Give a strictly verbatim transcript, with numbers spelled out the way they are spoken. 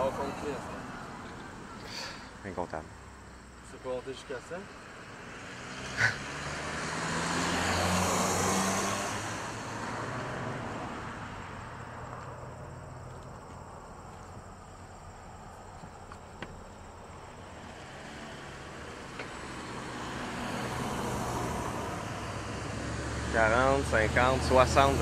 Alors, combien ça? Incontable. Tu peux monter jusqu'à ça? quarante, cinquante, soixante.